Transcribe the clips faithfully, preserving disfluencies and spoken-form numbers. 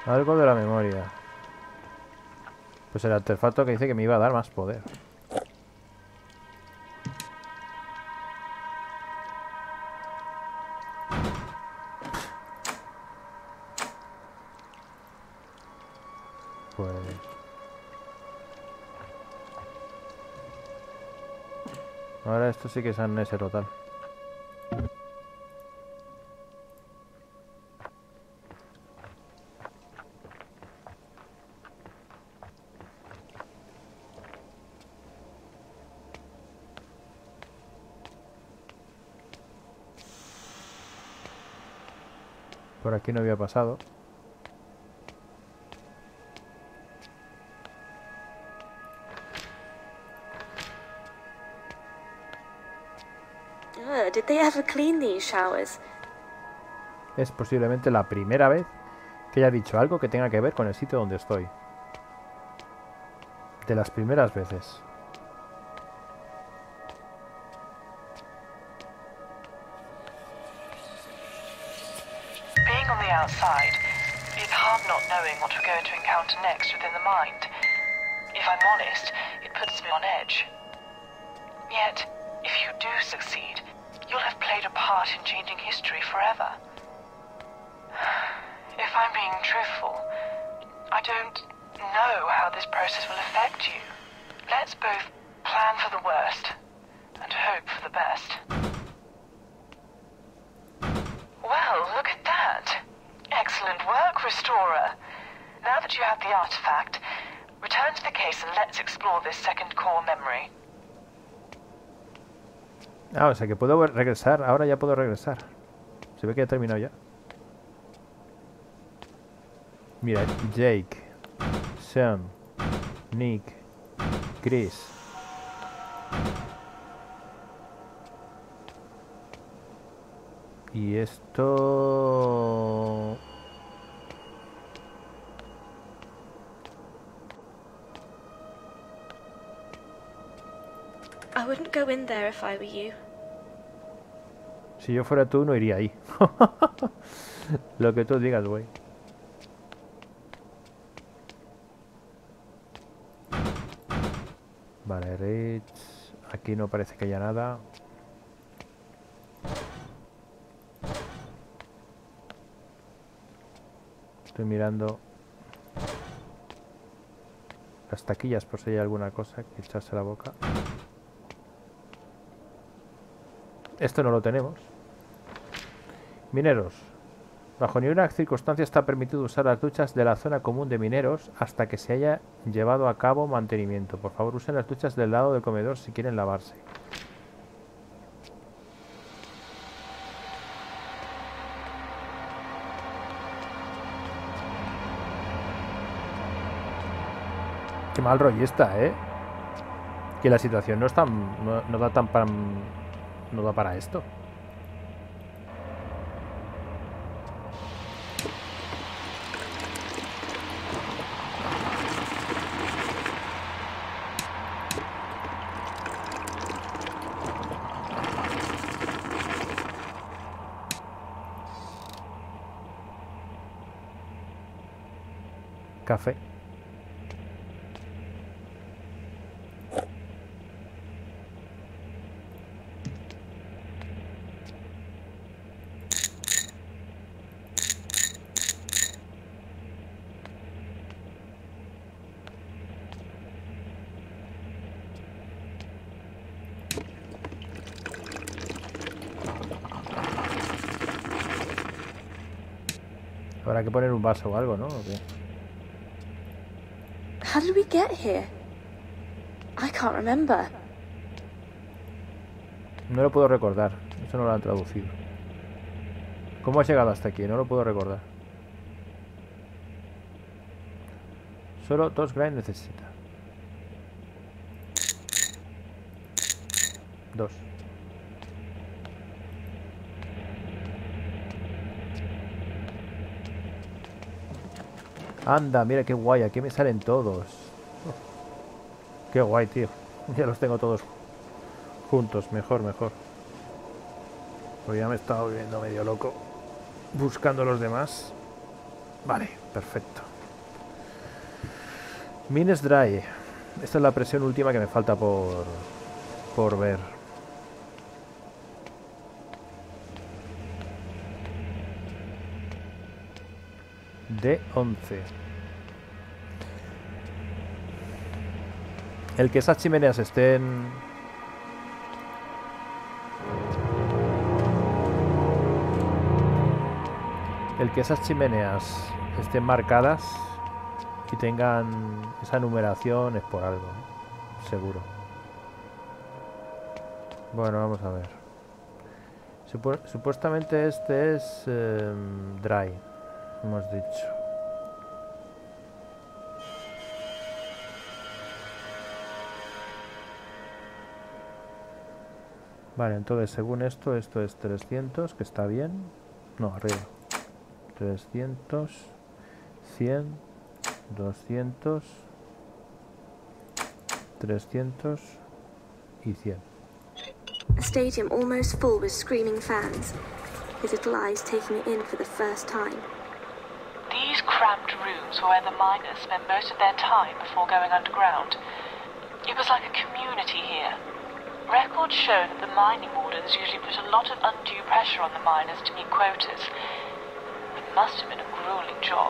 Algo de la memoria. Pues el artefacto que dice que me iba a dar más poder. Pues... ahora esto sí que es amnesia total. Por aquí no había pasado. Ugh, did they ever clean these showers? Es posiblemente la primera vez que haya dicho algo que tenga que ver con el sitio donde estoy. De las primeras veces. Being on the outside, it's hard not knowing what we're going to encounter next within the mind. If I'm honest, it puts me on edge. Yet, if you do succeed, you'll have played a part in changing history forever. If I'm being truthful, I don't know how this process will affect you. Let's both plan for the worst and hope for the best. Well, look at that. Excellent work, Restorer. Now that you have the artifact, return to the case and let's explore this second core memory. Ah, o sea que puedo regresar. Ahora ya puedo regresar. Se ve que he terminado ya. Mira, Jake, Sam, Nick, Chris. Y esto... I wouldn't go in there if I were you. Si yo fuera tú, no iría ahí. Lo que tú digas, güey. Vale, Rich. Aquí no parece que haya nada. Estoy mirando las taquillas por si hay alguna cosa que echarse a la boca. Esto no lo tenemos. Mineros. Bajo ninguna circunstancia está permitido usar las duchas de la zona común de mineros hasta que se haya llevado a cabo mantenimiento. Por favor, usen las duchas del lado del comedor si quieren lavarse. Qué mal rollo está, ¿eh? Que la situación no es tan... no, no da tan para... no da para esto. Café. Habrá que poner un vaso o algo, ¿no? ¿O qué? How did we get here? I can't remember. No lo puedo recordar. Eso no lo han traducido. ¿Cómo has llegado hasta aquí? No lo puedo recordar. Solo dos grind necesita. Dos. Anda, mira qué guay. Aquí me salen todos. Oh, qué guay, tío. Ya los tengo todos juntos. Mejor, mejor. Pues ya me he estado volviendo medio loco buscando los demás. Vale. Perfecto. Mines Dry. Esta es la presión última que me falta por, por ver. D once. El que esas chimeneas estén... El que esas chimeneas estén marcadas y tengan esa numeración es por algo, seguro. Bueno, vamos a ver. Supu supuestamente este es eh, Dry, hemos dicho. Vale, entonces según esto, esto es trescientos, que está bien. No, arriba. trescientos, cien, doscientos, trescientos y cien. A stadium almost full with screaming fans, his little eyes taking it in for the first time. These cramped rooms were where the miners spent most of their time before going underground. It was like a community here. Records show that the mining wardens usually put a lot of undue pressure on the miners to meet quotas. It must have been a grueling job.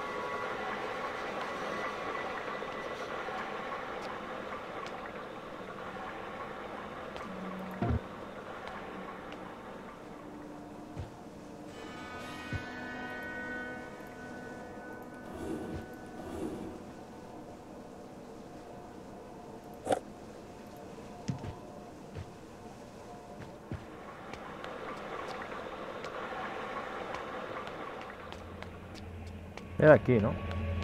Era aquí, ¿no?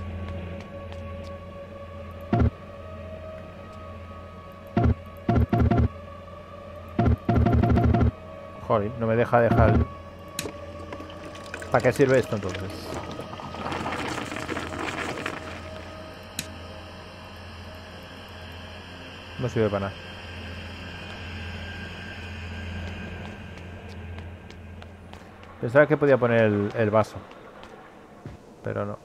Joder, no me deja dejar... ¿Para qué sirve esto entonces? No sirve para nada. Pensaba que podía poner el, el vaso, pero no.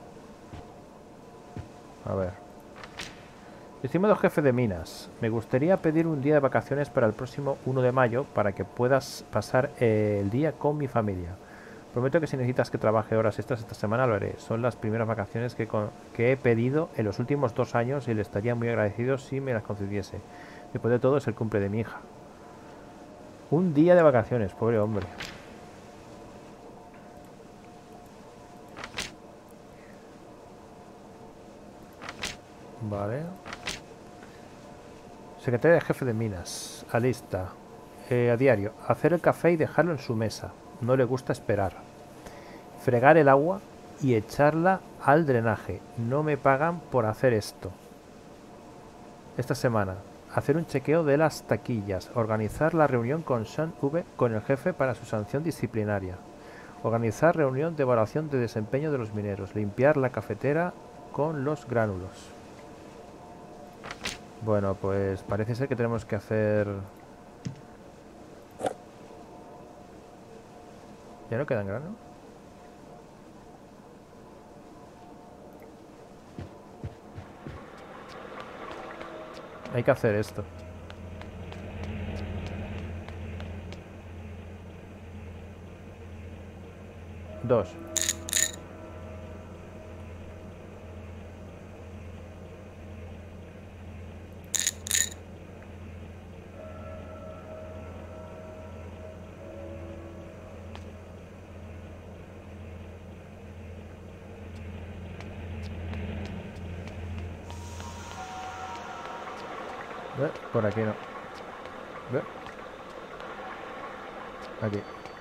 A ver. Estimado jefe de minas, me gustaría pedir un día de vacaciones para el próximo uno de mayo para que puedas pasar eh, el día con mi familia. Prometo que si necesitas que trabaje horas extras esta semana lo haré. Son las primeras vacaciones que, con, que he pedido en los últimos dos años y le estaría muy agradecido si me las concediese. Después de todo es el cumple de mi hija. Un día de vacaciones, pobre hombre. Vale. Secretaria de jefe de minas. Alista. Eh, a diario. Hacer el café y dejarlo en su mesa. No le gusta esperar. Fregar el agua y echarla al drenaje. No me pagan por hacer esto. Esta semana. Hacer un chequeo de las taquillas. Organizar la reunión con Sean V con el jefe para su sanción disciplinaria. Organizar reunión de evaluación de desempeño de los mineros. Limpiar la cafetera con los gránulos. Bueno, pues parece ser que tenemos que hacer... ¿Ya no quedan granos? Hay que hacer esto. Dos. ¿Ve? Por aquí no. ¿Ve? Aquí.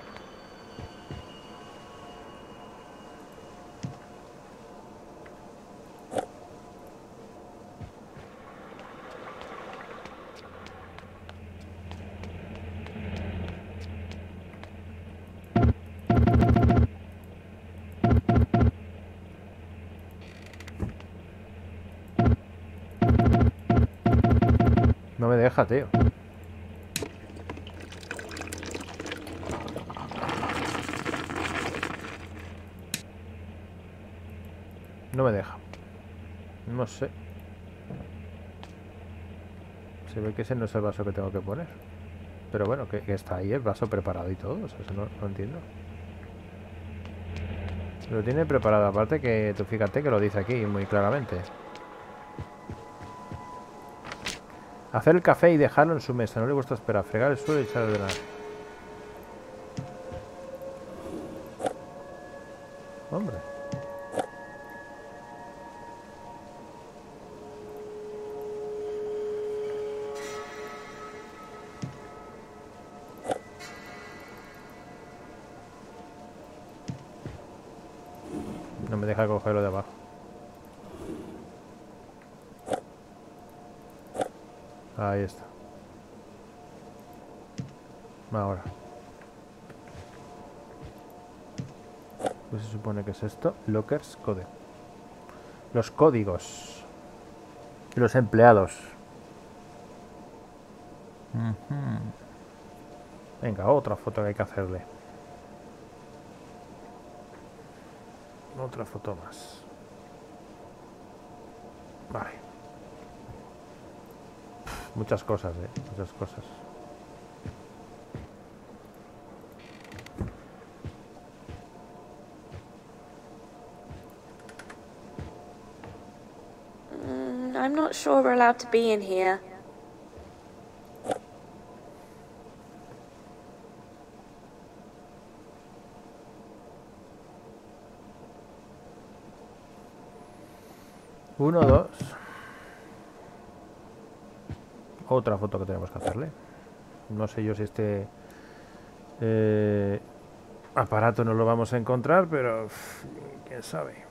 No me deja, tío. No me deja. No sé. Se ve que ese no es el vaso que tengo que poner. Pero bueno, que, que está ahí el vaso preparado y todo. O sea, eso no, no entiendo. Lo tiene preparado. Aparte que tú fíjate que lo dice aquí muy claramente. Hacer el café y dejarlo en su mesa. No le gusta esperar. Fregar el suelo y echar a ordenar. Hombre. No me deja cogerlo de abajo. Ahí está. Ahora. Pues se supone que es esto. Lockers Code. Los códigos. Y los empleados. Uh-huh. Venga, otra foto que hay que hacerle. Otra foto más. Vale. Muchas cosas, eh. Muchas cosas. Mm, I'm not sure we're allowed to be in here. Uno, dos. Otra foto que tenemos que hacerle. No sé yo si este eh, aparato no lo vamos a encontrar, pero uff, quién sabe.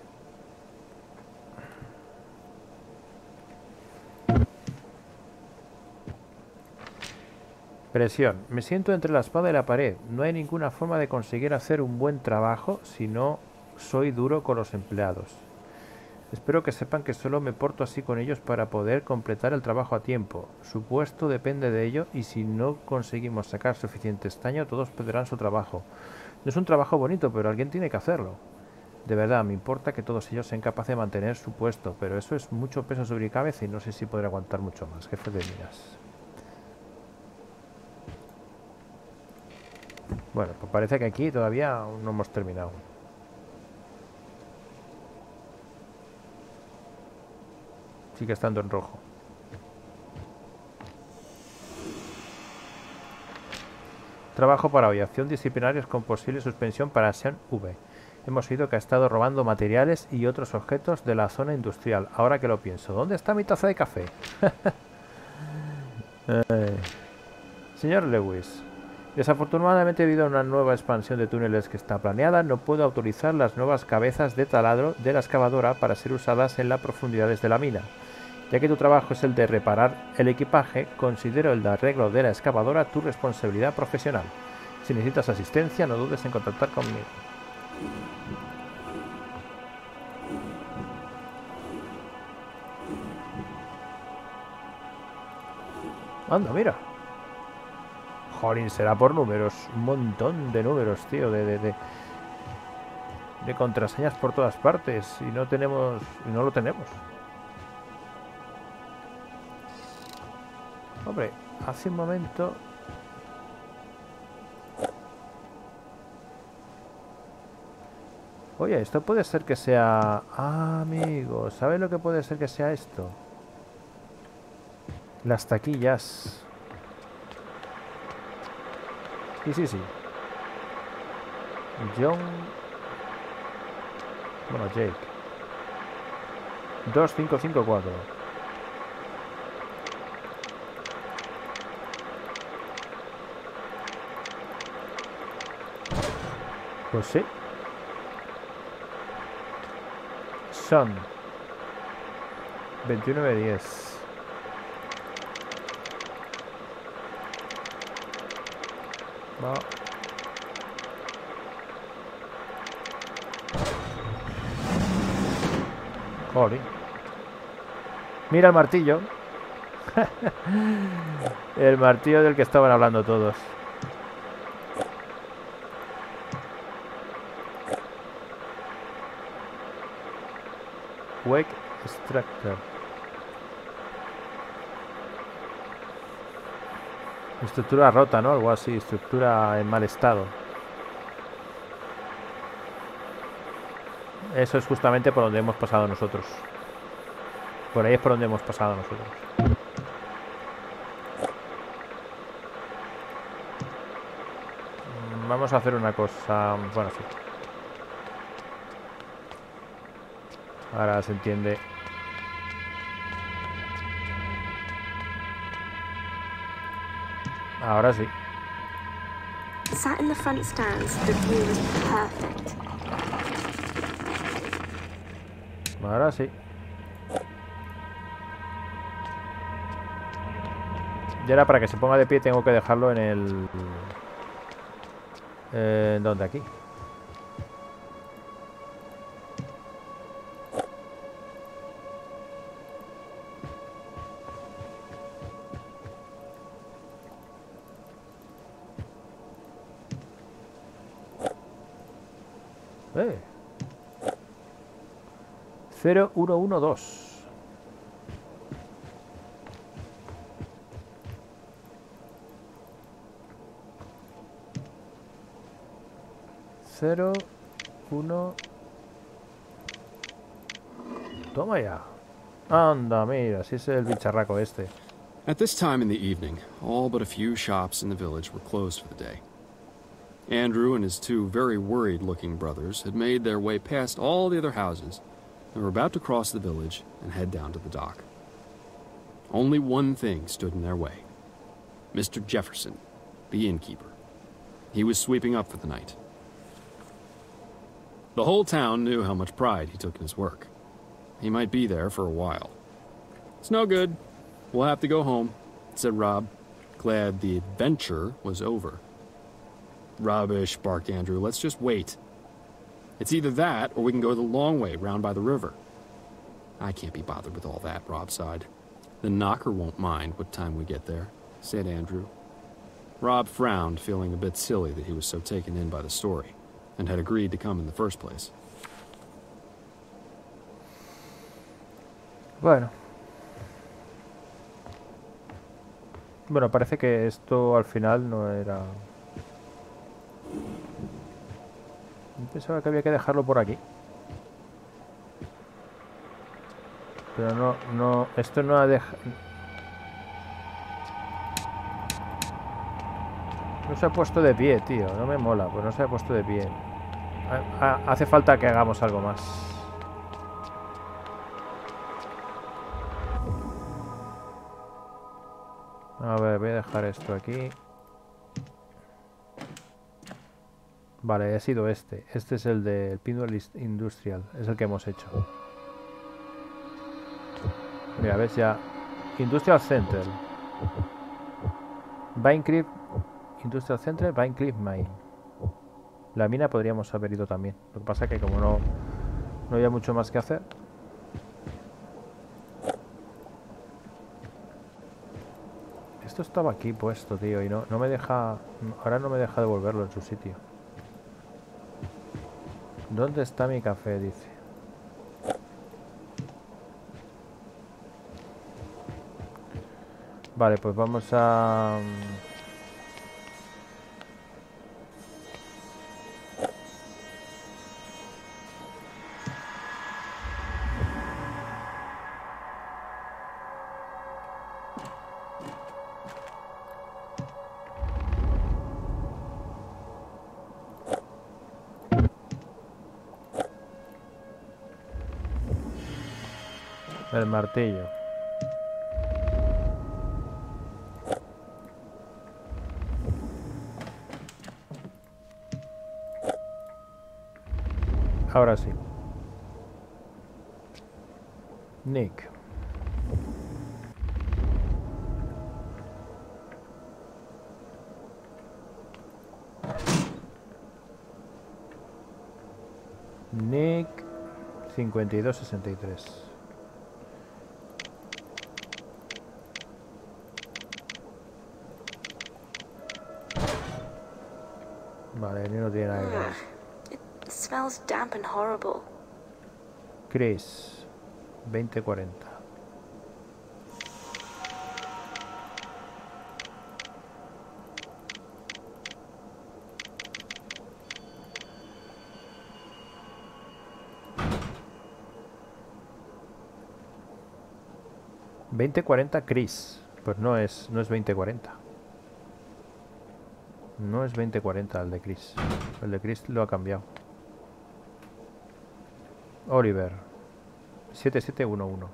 Presión. Me siento entre la espada y la pared. No hay ninguna forma de conseguir hacer un buen trabajo si no soy duro con los empleados. Espero que sepan que solo me porto así con ellos para poder completar el trabajo a tiempo. Su puesto depende de ello y si no conseguimos sacar suficiente estaño, todos perderán su trabajo. No es un trabajo bonito, pero alguien tiene que hacerlo. De verdad, me importa que todos ellos sean capaces de mantener su puesto, pero eso es mucho peso sobre mi cabeza y no sé si podré aguantar mucho más. Jefe de minas. Bueno, pues parece que aquí todavía no hemos terminado. Sigue estando en rojo. Trabajo para hoy. Acción disciplinarios con posible suspensión para Sean V. Hemos oído que ha estado robando materiales y otros objetos de la zona industrial. Ahora que lo pienso, ¿dónde está mi taza de café? eh. Señor Lewis, desafortunadamente debido a una nueva expansión de túneles que está planeada, no puedo autorizar las nuevas cabezas de taladro de la excavadora para ser usadas en las profundidades de la mina. Ya que tu trabajo es el de reparar el equipaje, considero el de arreglo de la excavadora tu responsabilidad profesional. Si necesitas asistencia, no dudes en contactar conmigo. Anda, mira. Jolín, será por números. Un montón de números, tío. De, de, de, de contraseñas por todas partes. Y no tenemos... Y no lo tenemos. Hombre, hace un momento... Oye, esto puede ser que sea... Ah, amigo, ¿sabes lo que puede ser que sea esto? Las taquillas. Sí, sí, sí. John... Bueno, Jake. dos cinco cinco cuatro. Pues sí. Son veintinueve diez. Va. Joder. Mira el martillo. El martillo del que estaban hablando todos. Wake Extractor. Estructura rota, ¿no? Algo así, estructura en mal estado. Eso es justamente por donde hemos pasado nosotros. Por ahí es por donde hemos pasado nosotros. Vamos a hacer una cosa... Bueno, sí. Ahora se entiende. Ahora sí. Sat in the front stands, the view was perfect. Ahora sí. Y ahora para que se ponga de pie tengo que dejarlo en el... Eh, ¿Dónde? Aquí. Eh. cero uno uno dos. cero uno. Toma ya. Anda, mira, si es el bicharraco este. At this time in the evening, all but a few shops in the village were closed for the day. Andrew and his two very worried-looking brothers had made their way past all the other houses and were about to cross the village and head down to the dock. Only one thing stood in their way. Mister Jefferson, the innkeeper. He was sweeping up for the night. The whole town knew how much pride he took in his work. He might be there for a while. "It's no good. We'll have to go home," said Rob, glad the adventure was over. "Rubbish," barked Andrew. "Let's just wait. It's either that or we can go the long way round by the river." "I can't be bothered with all that," Rob sighed. "The knocker won't mind what time we get there," said Andrew. Rob frowned, feeling a bit silly that he was so taken in by the story, and had agreed to come in the first place. Bueno. Bueno, parece que esto al final no era... Yo pensaba que había que dejarlo por aquí. Pero no, no, esto no ha dejado... No se ha puesto de pie, tío. No me mola, pues no se ha puesto de pie. Ha, ha, hace falta que hagamos algo más. A ver, voy a dejar esto aquí. Vale, ha sido este. Este es el del Pinwell Industrial. Es el que hemos hecho. Mira, ves ya. Industrial Center. Vinecliff. Industrial Center, Vinecliff Mine. La mina podríamos haber ido también. Lo que pasa es que como no, no había mucho más que hacer. Esto estaba aquí puesto, tío, y no, no me deja... Ahora no me deja devolverlo en su sitio. ¿Dónde está mi café? Dice. Vale, pues vamos a... el martillo. Ahora sí. Nick. Nick cincuenta y dos sesenta y tres. Vale, no tiene nada que ver. It smells damp and horrible. Chris. veinte cuarenta. veinte cuarenta Chris. Pues no es, no es veinte cuarenta. No es veinte cuarenta el de Chris. El de Chris lo ha cambiado. Oliver. siete siete uno uno.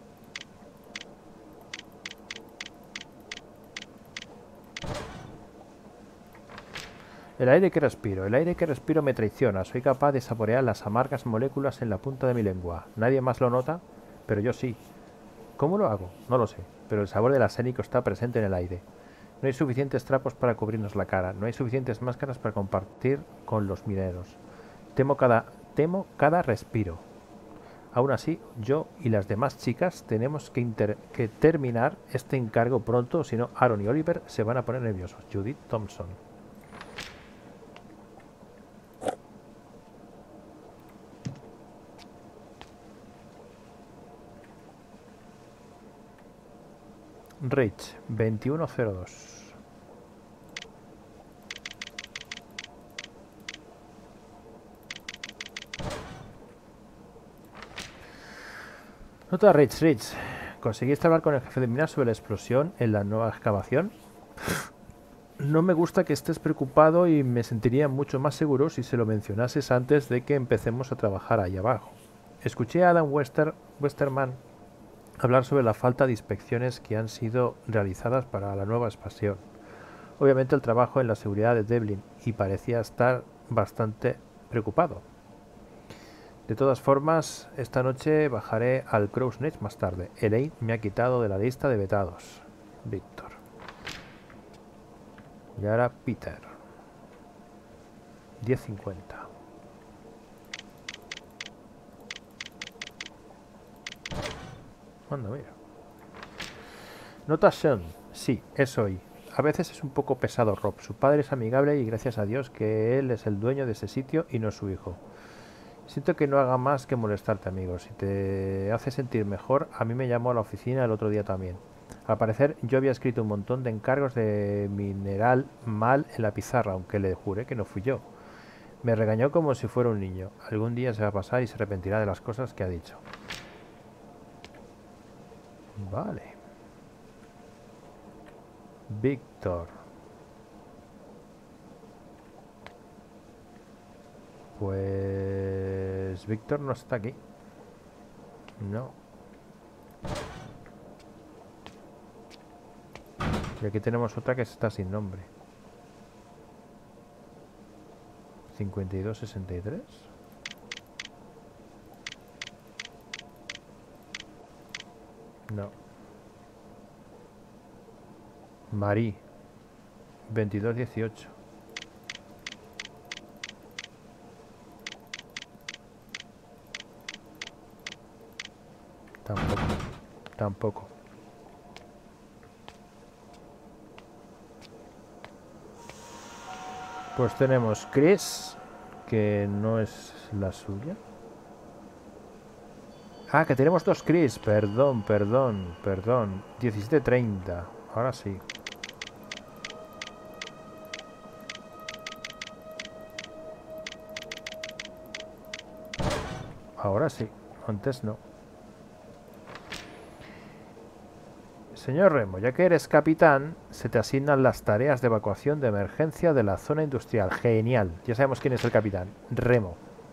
El aire que respiro. El aire que respiro me traiciona. Soy capaz de saborear las amargas moléculas en la punta de mi lengua. Nadie más lo nota, pero yo sí. ¿Cómo lo hago? No lo sé, pero el sabor del arsénico está presente en el aire. No hay suficientes trapos para cubrirnos la cara, no hay suficientes máscaras para compartir con los mineros. Temo cada, temo cada respiro. Aún así, yo y las demás chicas tenemos que, inter que terminar este encargo pronto, si no Aaron y Oliver se van a poner nerviosos. Judith Thompson. Rich, veintiuno cero dos. Nota Rich, Rich. ¿Conseguiste hablar con el jefe de minas sobre la explosión en la nueva excavación? No me gusta que estés preocupado y me sentiría mucho más seguro si se lo mencionases antes de que empecemos a trabajar ahí abajo. Escuché a Adam Wester, Westerman hablar sobre la falta de inspecciones que han sido realizadas para la nueva expansión. Obviamente el trabajo en la seguridad de Devlin y parecía estar bastante preocupado. De todas formas, esta noche bajaré al Crow's Nest más tarde. Elaine me ha quitado de la lista de vetados. Víctor. Y ahora Peter. diez cincuenta. Anda, mira. Nota Sean. Sí, es hoy. A veces es un poco pesado Rob. Su padre es amigable y gracias a Dios que él es el dueño de ese sitio y no su hijo. Siento que no haga más que molestarte, amigo. Si te hace sentir mejor, a mí me llamó a la oficina el otro día también. Al parecer, yo había escrito un montón de encargos de mineral mal en la pizarra, aunque le juré que no fui yo. Me regañó como si fuera un niño. Algún día se va a pasar y se arrepentirá de las cosas que ha dicho. Vale. Víctor. Pues... Víctor no está aquí. No. Y aquí tenemos otra que está sin nombre. cincuenta y dos sesenta y tres. No. Marí. veintidós dieciocho. Tampoco. Tampoco. Pues tenemos Chris, que no es la suya. Ah, que tenemos dos Chris. Perdón, perdón, perdón. diecisiete treinta. Ahora sí. Ahora sí. Antes no. Señor Remo, ya que eres capitán, se te asignan las tareas de evacuación de emergencia de la zona industrial. Genial. Ya sabemos quién es el capitán. Remo.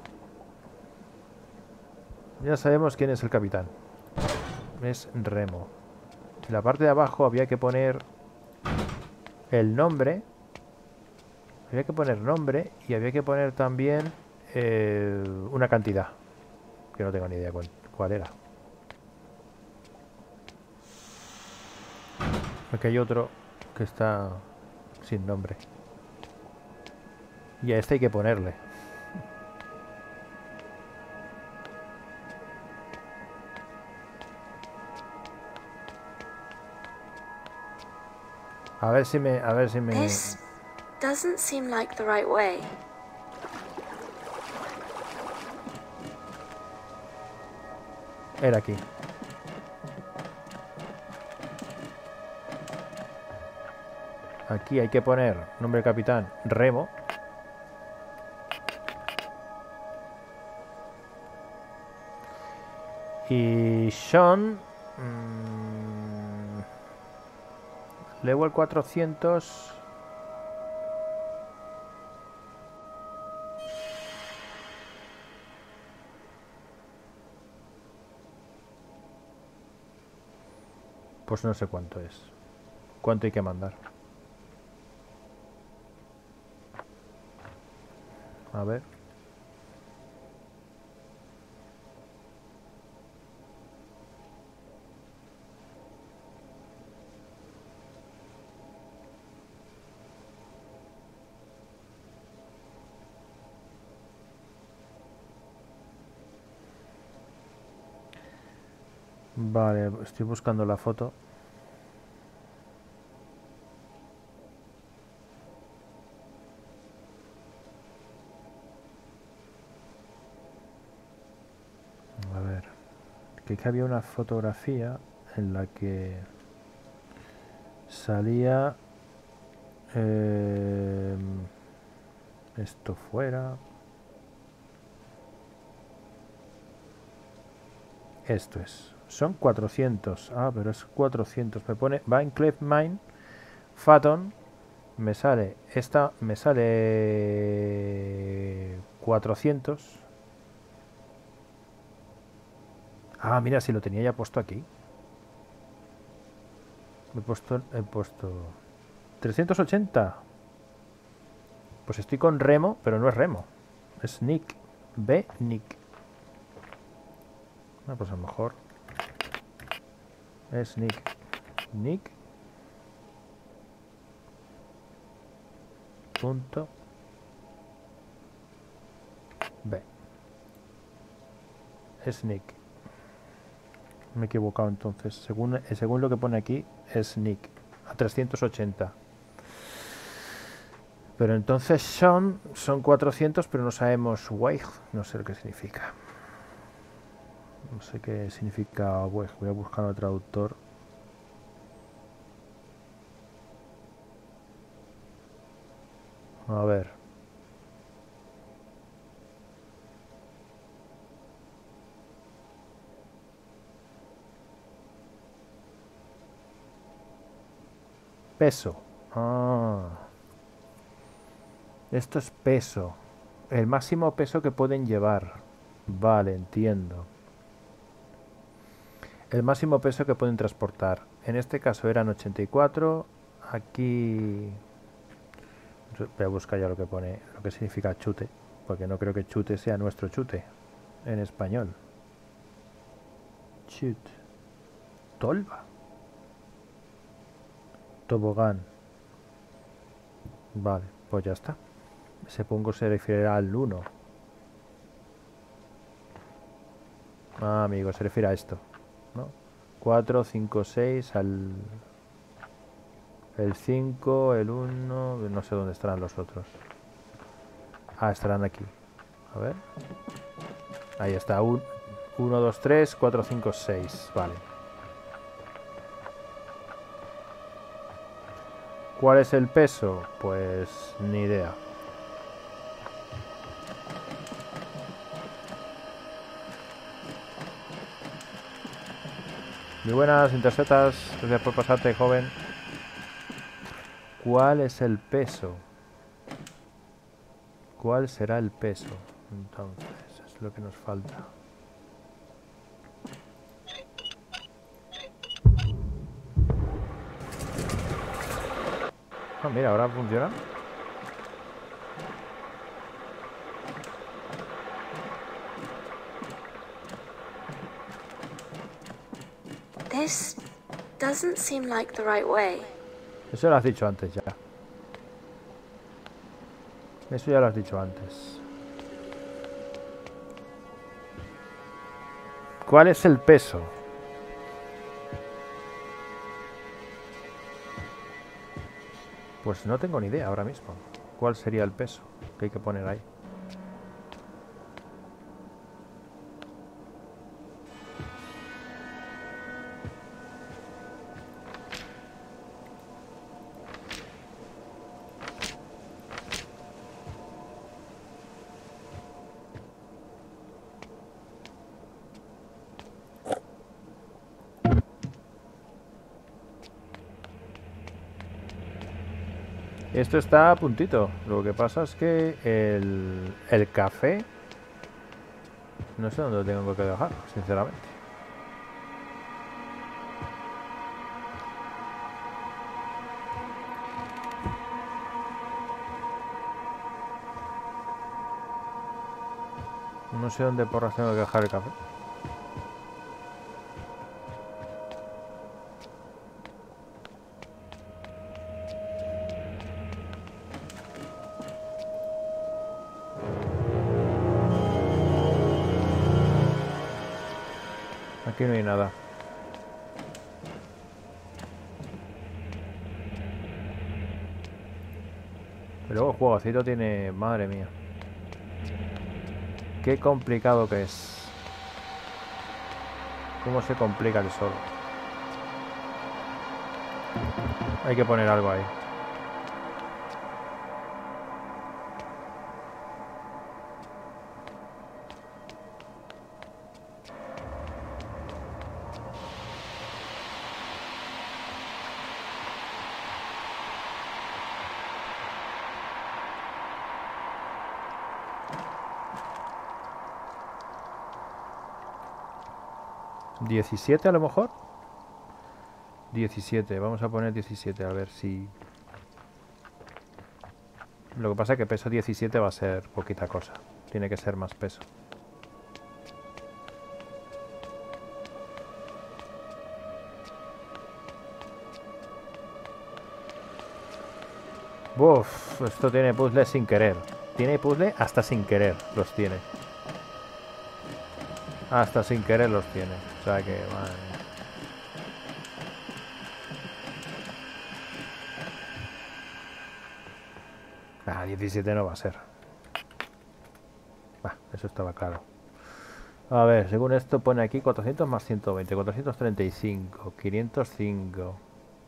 Ya sabemos quién es el capitán. Es Remo. En la parte de abajo había que poner el nombre. Había que poner nombre y había que poner también eh, una cantidad. Que no tengo ni idea cuál, cuál era. Aquí hay otro que está sin nombre. Y a este hay que ponerle. A ver si me... A ver si me... This doesn't seem like the right way. Era aquí. Aquí hay que poner nombre del capitán Remo. Y Sean... Mmm, level cuatrocientos... Pues no sé cuánto es. ¿Cuánto hay que mandar? A ver. Vale, estoy buscando la foto. A ver, que, que había una fotografía en la que salía eh, esto fuera. Esto es. Son cuatrocientos. Ah, pero es cuatrocientos. Me pone Vine Clef Mine Phaeton. Me sale esta. Me sale cuatrocientos. Ah, mira, si lo tenía ya puesto aquí. He puesto. He puesto. trescientos ochenta. Pues estoy con Remo, pero no es Remo. Es Nick. B. Nick. Ah, pues a lo mejor. Es Nick. Nick. Punto. B. Es Nick. Me he equivocado entonces. Según, según lo que pone aquí, es Nick. A trescientos ochenta. Pero entonces son, son cuatrocientos, pero no sabemos Weig. No sé lo que significa. No sé qué significa Weig. Voy a buscar al traductor. A ver. Peso. Ah. Esto es peso. El máximo peso que pueden llevar. Vale, entiendo. El máximo peso que pueden transportar. En este caso eran ochenta y cuatro. Aquí... Voy a buscar ya lo que pone, lo que significa chute. Porque no creo que chute sea nuestro chute. En español. Chut. Tolva. Tobogán. Vale, pues ya está. Supongo se refiere al uno. Ah, amigo, se refiere a esto, ¿no? cuatro, cinco, seis, al... El cinco, el uno... No sé dónde estarán los otros. Ah, estarán aquí. A ver. Ahí está. uno, dos, tres, cuatro, cinco, seis. Vale. ¿Cuál es el peso? Pues ni idea. Muy buenas, interceptas. Gracias por pasarte, joven. ¿Cuál es el peso? ¿Cuál será el peso? Entonces, es lo que nos falta. Ah, mira, ahora funciona. This doesn't seem like the right way. Eso lo has dicho antes ya. Eso ya lo has dicho antes. ¿Cuál es el peso? Pues no tengo ni idea ahora mismo. ¿Cuál sería el peso que hay que poner ahí? Esto está a puntito. Lo que pasa es que el, el café... No sé dónde lo tengo que dejar, sinceramente. No sé dónde porras tengo que dejar el café. Aquí no hay nada. Pero luego el jueguecito tiene... Madre mía. Qué complicado que es. Cómo se complica el solo. Hay que poner algo ahí. diecisiete a lo mejor. diecisiete, vamos a poner diecisiete a ver si... Lo que pasa es que peso diecisiete va a ser poquita cosa. Tiene que ser más peso. Uf, esto tiene puzzles sin querer. Tiene puzzle hasta sin querer, los tiene. Hasta sin querer los tiene. O sea que, madre mía. Ah, diecisiete no va a ser. Ah, eso estaba claro. A ver, según esto pone aquí cuatrocientos más ciento veinte, cuatrocientos treinta y cinco, quinientos cinco.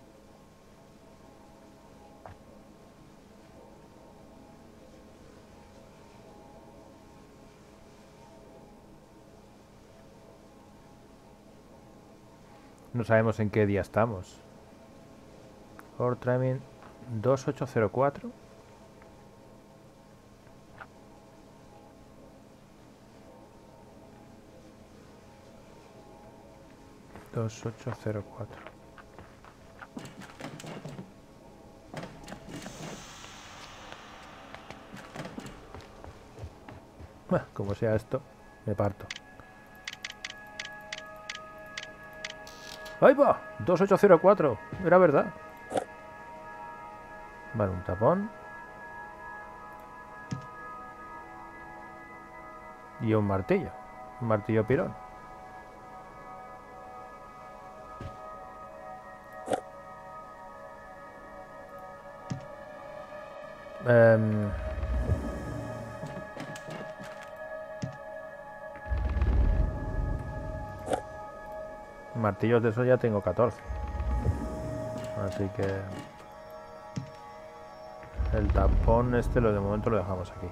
No sabemos en qué día estamos. Ortramin dos ocho cero cuatro. dos ocho cero cuatro. Bueno, como sea esto, me parto. ¡Ahí va! dos ocho cero cuatro. Era verdad. Vale, un tapón. Y un martillo. Un martillo pirón. Um, martillos de eso ya tengo catorce. Así que... El tapón este lo de momento lo dejamos aquí.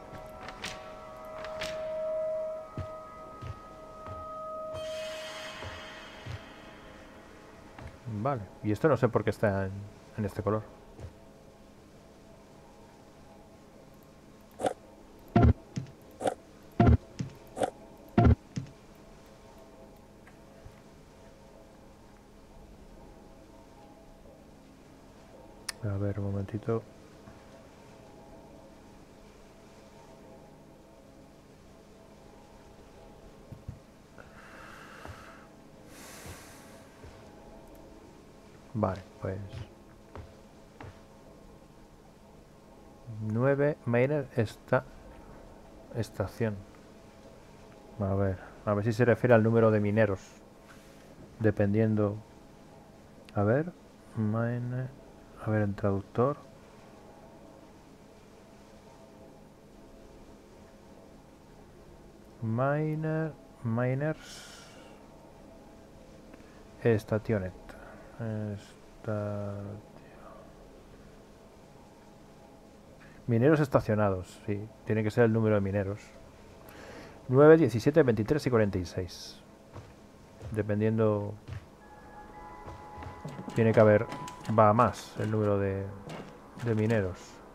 Vale, y esto no sé por qué está en, en este color. A ver, un momentito. Vale, pues... nueve Miner esta... estación. A ver, a ver si se refiere al número de mineros. Dependiendo... A ver... Miner... A ver, en traductor... Miner... Miners... Estacionet. Esta... Mineros estacionados, sí. Tiene que ser el número de mineros. nueve, diecisiete, veintitrés y cuarenta y seis. Dependiendo... Tiene que haber... Va a más el número de, de mineros.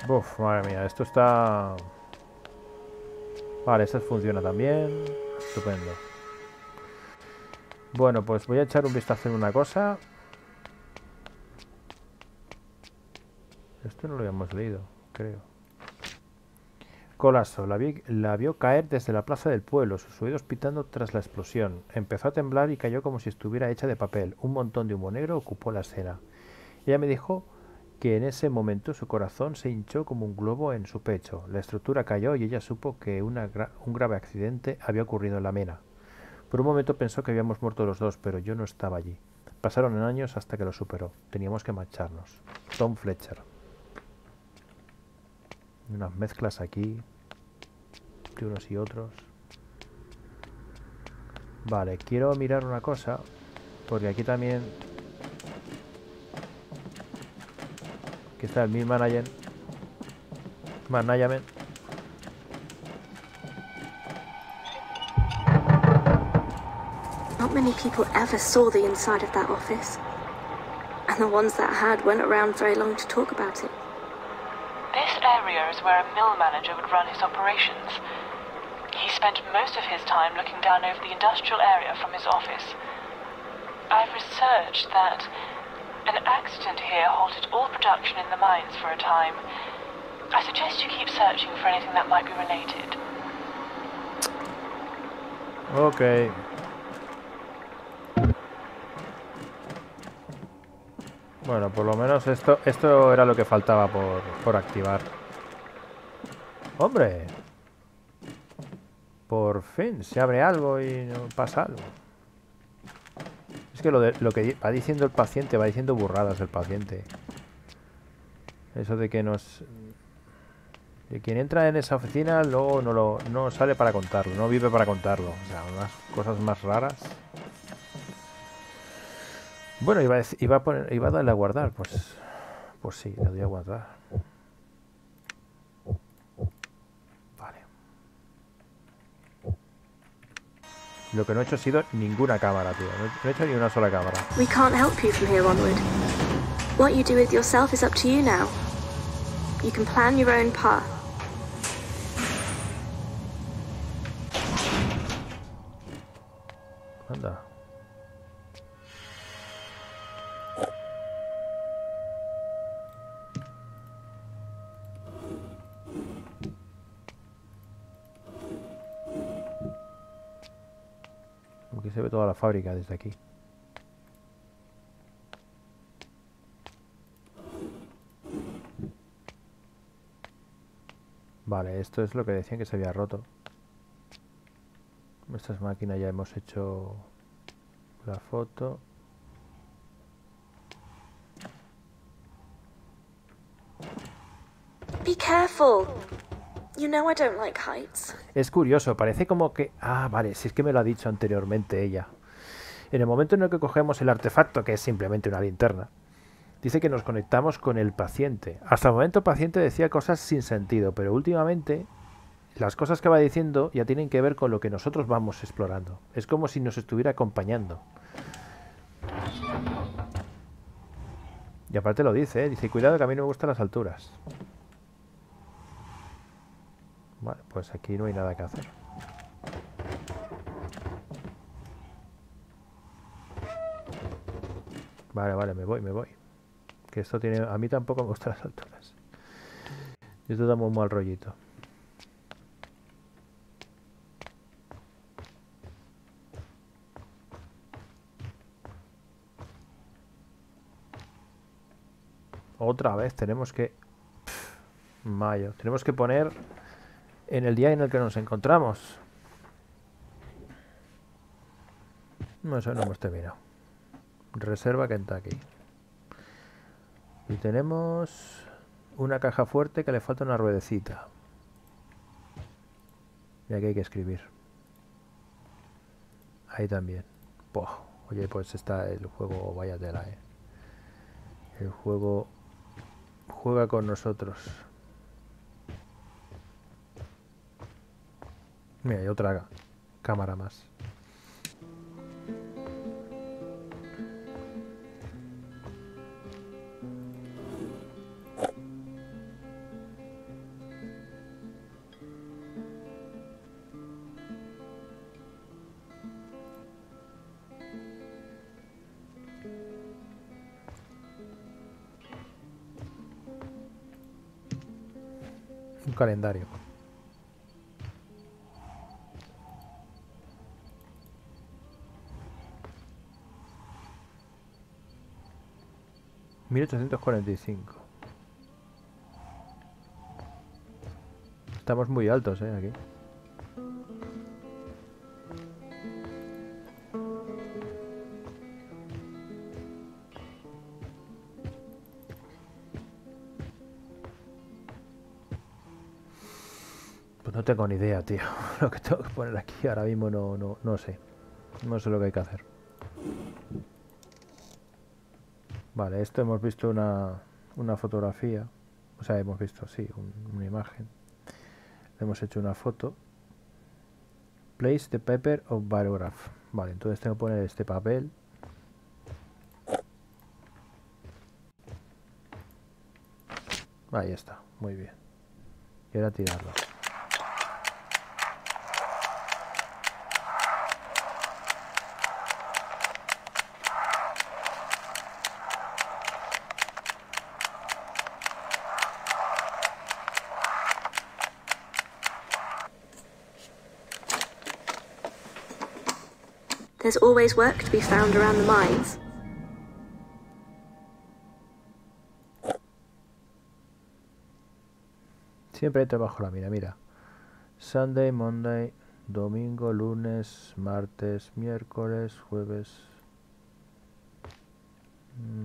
Uf, madre mía, esto está... Vale, esto funciona también. Estupendo. Bueno, pues voy a echar un vistazo en una cosa. Esto no lo habíamos leído, creo. Colapso. La, vi, la vio caer desde la plaza del pueblo, sus oídos pitando tras la explosión. Empezó a temblar y cayó como si estuviera hecha de papel. Un montón de humo negro ocupó la escena. Ella me dijo que en ese momento su corazón se hinchó como un globo en su pecho. La estructura cayó y ella supo que una gra un grave accidente había ocurrido en la mena. Por un momento pensó que habíamos muerto los dos, pero yo no estaba allí. Pasaron años hasta que lo superó. Teníamos que marcharnos. Tom Fletcher. Unas mezclas aquí de unos y otros. Vale, quiero mirar una cosa, porque aquí también... Aquí está el Mill Manager. Management. Not many people ever saw the inside of that office. And the ones that had weren't around very long to talk about it. This area is where a mill manager would run his operations. He spent most of his time looking down over the industrial area from his office. I've researched that an accident here halted all production in the mines for a time. I suggest you keep searching for anything that might be related. Ok. Bueno, por lo menos esto, esto era lo que faltaba por, por activar. ¡Hombre! Por fin, se abre algo y no pasa algo. Es que lo, de, lo que va diciendo el paciente, va diciendo burradas el paciente. Eso de que nos... De quien entra en esa oficina luego no, lo, no sale para contarlo, no vive para contarlo. O sea, unas cosas más raras. Bueno, iba a, decir, iba a, poner, iba a darle a guardar, pues... Pues sí, le doy a guardar. Vale. Lo que no he hecho ha sido ninguna cámara, tío. No he, no he hecho ni una sola cámara. We can't help you from here onward. What you do with yourself is up to you now. You can plan your own path. Anda. Aquí se ve toda la fábrica desde aquí. Vale, esto es lo que decían que se había roto. Estas máquinas ya hemos hecho la foto. Be careful. You know I don't like heights. Es curioso, parece como que... Ah, vale, si es que me lo ha dicho anteriormente ella. En el momento en el que cogemos el artefacto, que es simplemente una linterna, dice que nos conectamos con el paciente. Hasta el momento el paciente decía cosas sin sentido, pero últimamente las cosas que va diciendo ya tienen que ver con lo que nosotros vamos explorando. Es como si nos estuviera acompañando. Y aparte lo dice, ¿eh? Dice, cuidado que a mí no me gustan las alturas. Vale, pues aquí no hay nada que hacer. Vale, vale, me voy, me voy. Que esto tiene... A mí tampoco me gustan las alturas. Esto da un mal rollito. Otra vez tenemos que... Pff, mayo. Tenemos que poner en el día en el que nos encontramos. No, eso no hemos terminado. Reserva Kentucky. Y tenemos una caja fuerte que le falta una ruedecita. Y aquí hay que escribir. Ahí también. Poh. Oye, pues está el juego, vaya tela, eh. El juego juega con nosotros. Mira, hay otra cámara más. Un calendario. mil ochocientos cuarenta y cinco. Estamos muy altos, eh, aquí. Pues no tengo ni idea, tío. Lo que tengo que poner aquí ahora mismo no, no, no sé. No sé lo que hay que hacer. Vale, esto hemos visto una, una fotografía. O sea, hemos visto, sí, un, una imagen. Le hemos hecho una foto. Place the paper of barograph. Vale, entonces tengo que poner este papel. Ahí está, muy bien. Y ahora tirarlo. There's always work to be found around the mines. Siempre hay trabajo en la mina, mira. Sunday, Monday, domingo, lunes, martes, miércoles, jueves. Mm.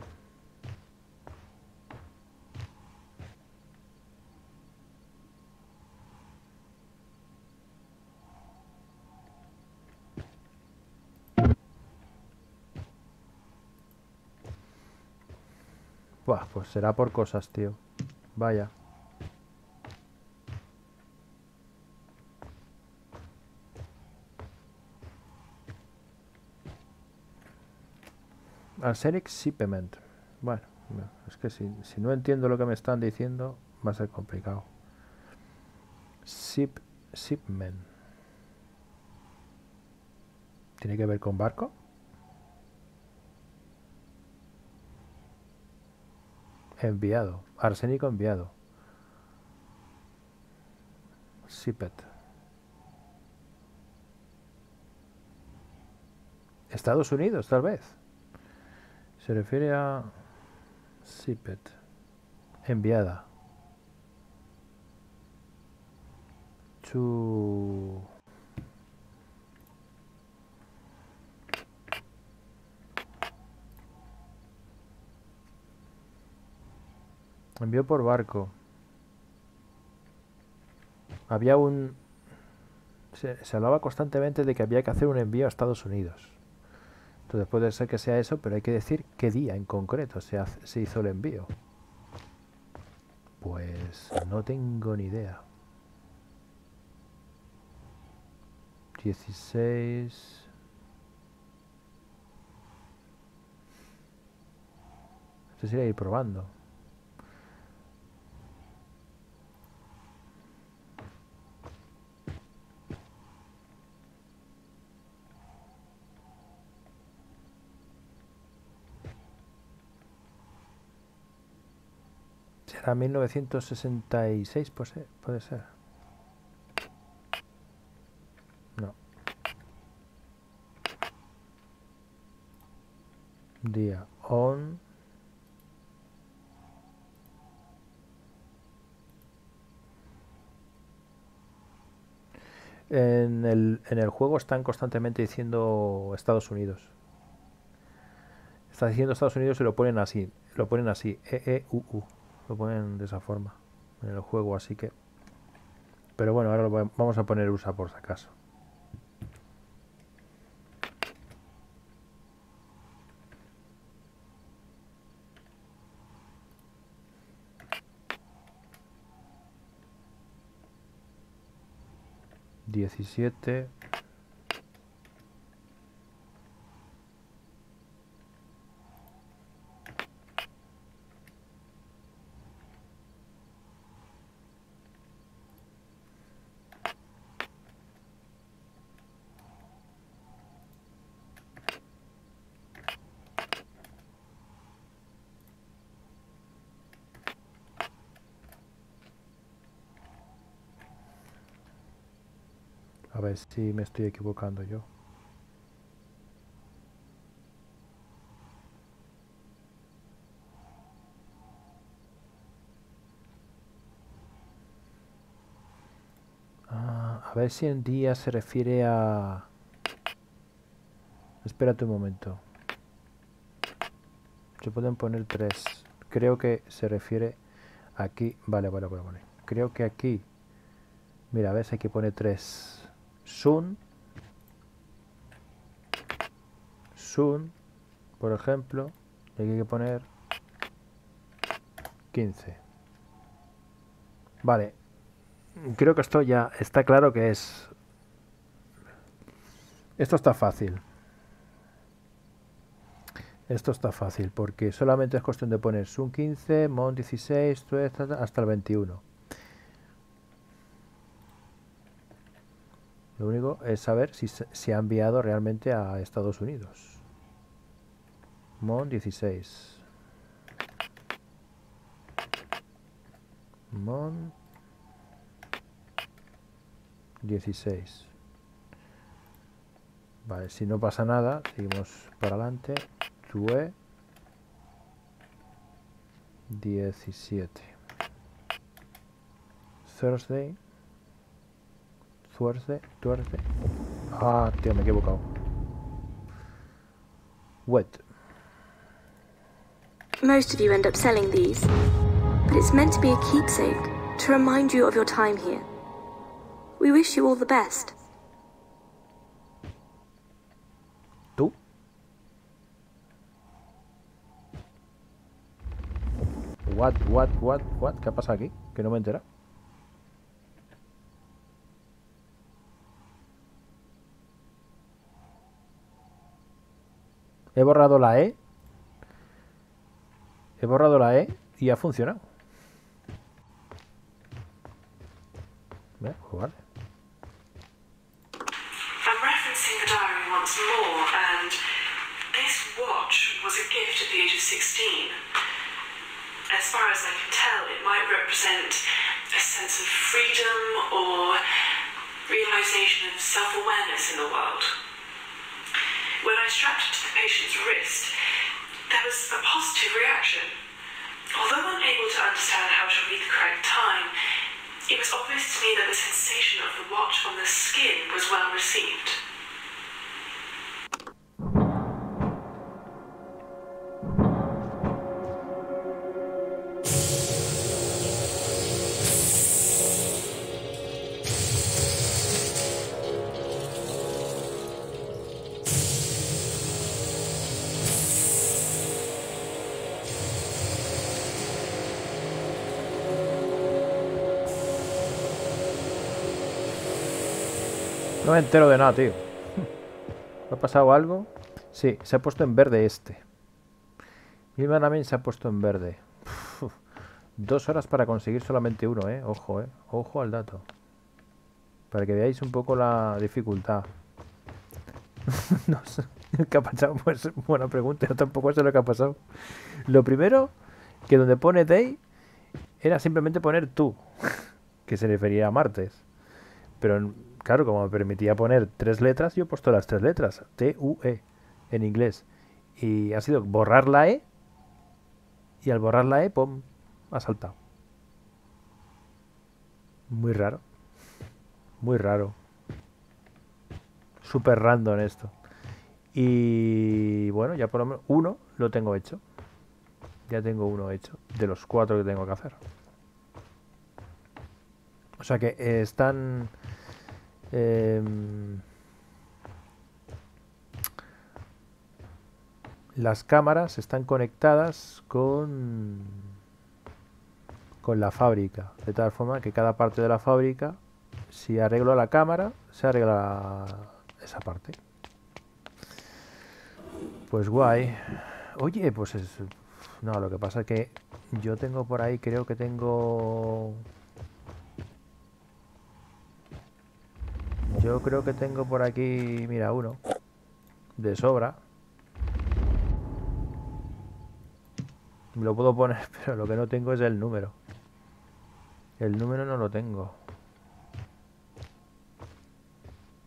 Buah, pues será por cosas, tío. Vaya. Arsenic shipment. Bueno, es que si, si no entiendo lo que me están diciendo, va a ser complicado. Ship, shipment. ¿Tiene que ver con barco? Enviado. Arsénico enviado. Shipped. Estados Unidos, tal vez. Se refiere a Shipped. Enviada. To... Envió por barco. Había un... Se, se hablaba constantemente de que había que hacer un envío a Estados Unidos. Entonces puede ser que sea eso, pero hay que decir qué día en concreto se, hace, se hizo el envío. Pues no tengo ni idea. dieciséis... Esto sería ir probando. Será mil novecientos sesenta y seis, pues, puede ser. No. Día on. En el, en el juego están constantemente diciendo Estados Unidos. Está diciendo Estados Unidos y lo ponen así. Lo ponen así. E E U U. Lo ponen de esa forma en el juego, así que... Pero bueno, ahora lo vamos a poner U S A por si acaso. diecisiete... ver si me estoy equivocando yo. Ah, a ver si en día se refiere a... Espérate un momento. Se pueden poner tres. Creo que se refiere aquí. Vale, vale, vale, vale. Creo que aquí... Mira, a ver si aquí pone tres. Sun. Sun, por ejemplo. Y aquí hay que poner quince. Vale. Creo que esto ya está claro que es... Esto está fácil. Esto está fácil porque solamente es cuestión de poner Sun quince, Mon dieciséis, hasta el veintiuno. Lo único es saber si se ha enviado realmente a Estados Unidos. Mon dieciséis. Mon dieciséis. Vale, si no pasa nada, seguimos para adelante. Tue diecisiete. Thursday. Thursday. Thursday. Ah, tío, me he equivocado. Wet. Most of you end up selling these, but it's meant to be a keepsake to remind you of your time here. We wish you all the best. ¿Tú? What, what, what, what? ¿Qué pasa aquí? Que no me entera. He borrado la E. He borrado la E y ha funcionado. ¿Ve? Pues vale. I'm referencing the diary once more, and this watch was a gift at the age of sixteen. As far as I can tell, it might represent a sense of freedom or realization of self-awareness in the world. When I strapped it to the patient's wrist, there was a positive reaction. Although unable to understand how to read the correct time, it was obvious to me that the sensation of the watch on the skin was well received. No me entero de nada, tío. ¿Ha pasado algo? Sí, se ha puesto en verde este. Mi también se ha puesto en verde. Uf, dos horas para conseguir solamente uno, eh. Ojo, eh. Ojo al dato. Para que veáis un poco la dificultad. No sé qué ha pasado. Pues buena pregunta. Yo tampoco sé lo que ha pasado. Lo primero, que donde pone day, era simplemente poner tú. Que se refería a martes. Pero claro, como me permitía poner tres letras, yo he puesto las tres letras, T U E, en inglés. Y ha sido borrar la E, y al borrar la E, ¡pum!, ha saltado. Muy raro. Muy raro. Súper random esto. Y bueno, ya por lo menos uno lo tengo hecho. Ya tengo uno hecho, de los cuatro que tengo que hacer. O sea que eh, están... Eh, las cámaras están conectadas con con la fábrica, de tal forma que cada parte de la fábrica, si arreglo la cámara, se arregla esa parte. Pues guay. Oye, pues es... No, lo que pasa es que yo tengo por ahí, creo que tengo... Yo creo que tengo por aquí, mira, uno de sobra. Lo puedo poner, pero lo que no tengo es el número. El número no lo tengo.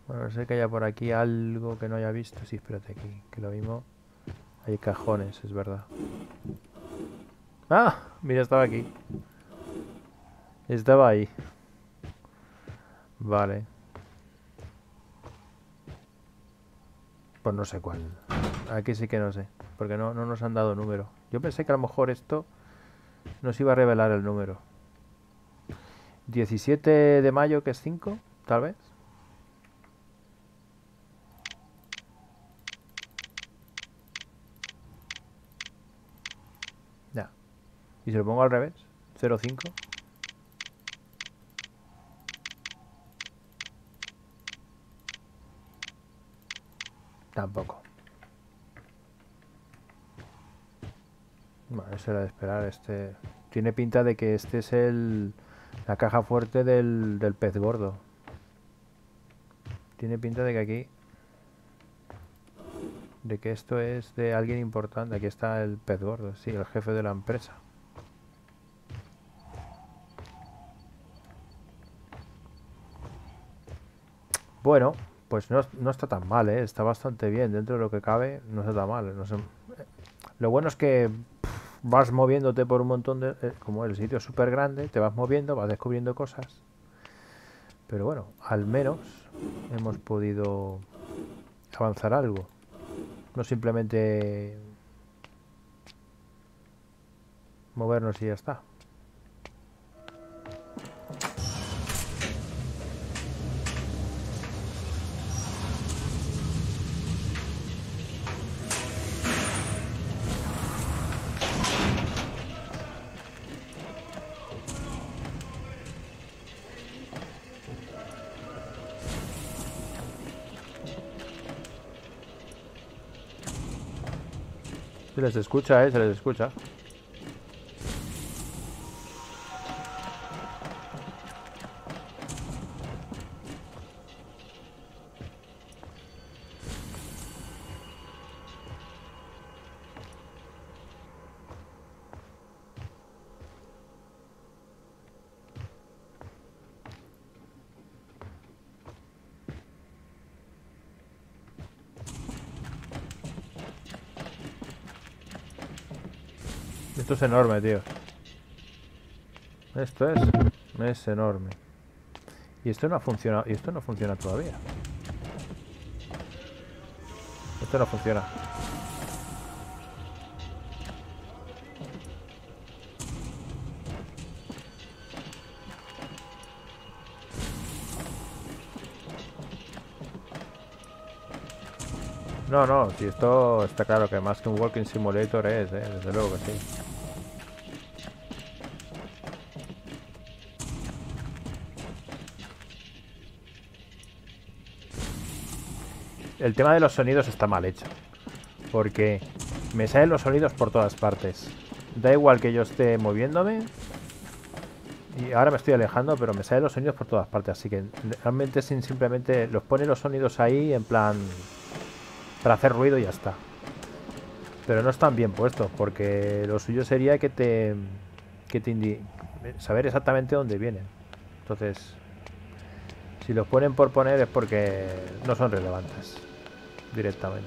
Bueno, no sé que haya por aquí algo que no haya visto. Sí, espérate aquí, que lo mismo. Hay cajones, es verdad. ¡Ah! Mira, estaba aquí. Estaba ahí. Vale. Pues no sé cuál. Aquí sí que no sé. Porque no, no nos han dado número. Yo pensé que a lo mejor esto nos iba a revelar el número. diecisiete de mayo, que es cinco, tal vez. Ya. Y si lo pongo al revés, cero cinco. Tampoco. Bueno, eso era de esperar. Este tiene pinta de que este es el la caja fuerte del, del pez gordo. Tiene pinta de que aquí de que esto es de alguien importante. Aquí está el pez gordo, sí, el jefe de la empresa. Bueno, pues no, no está tan mal, ¿eh? Está bastante bien. Dentro de lo que cabe, no está tan mal. No sé. Lo bueno es que pff, vas moviéndote por un montón de... Eh, como el sitio es súper grande, te vas moviendo, vas descubriendo cosas. Pero bueno, al menos hemos podido avanzar algo. No simplemente movernos y ya está. Se les escucha, eh, se les escucha. Esto es enorme, tío. Esto es, es enorme. Y esto no ha funcionado. Y esto no funciona todavía. Esto no funciona. No, no, si esto está claro que más que un walking simulator es, eh, desde luego que sí. El tema de los sonidos está mal hecho, porque me salen los sonidos por todas partes. Da igual que yo esté moviéndome, y ahora me estoy alejando, pero me salen los sonidos por todas partes, así que realmente sin simplemente los pone los sonidos ahí en plan para hacer ruido y ya está. Pero no están bien puestos, porque lo suyo sería que te que te indi saber exactamente dónde vienen. Entonces, si los ponen por poner es porque no son relevantes directamente.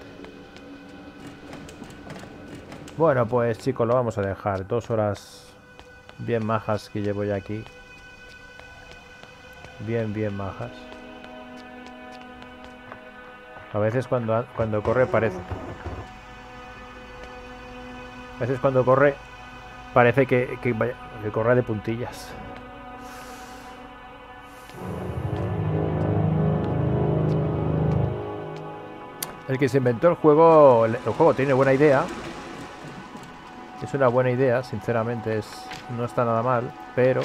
Bueno, pues chicos, lo vamos a dejar. Dos horas bien majas que llevo ya aquí. Bien, bien majas. A veces cuando, cuando corre parece... A veces cuando corre parece que, que, vaya, que corre de puntillas. El que se inventó el juego, el, el juego tiene buena idea. Es una buena idea, sinceramente, es, no está nada mal, pero...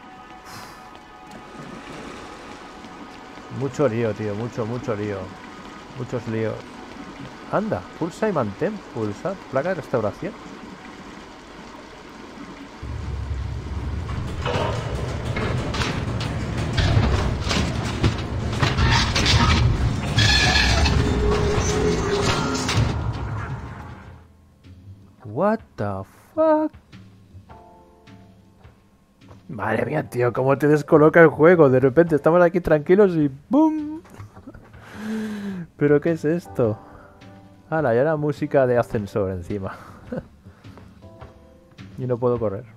Mucho lío, tío, mucho, mucho lío. Muchos líos. Anda, pulsa y mantén, pulsa, placa de restauración. What the fuck? Madre mía, tío, cómo te descoloca el juego. De repente estamos aquí tranquilos y ¡boom! ¿Pero qué es esto? Hala, ya la música de ascensor encima. Y no puedo correr.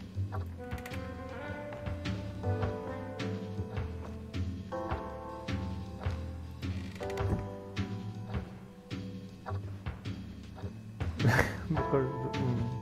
Mejor, mm.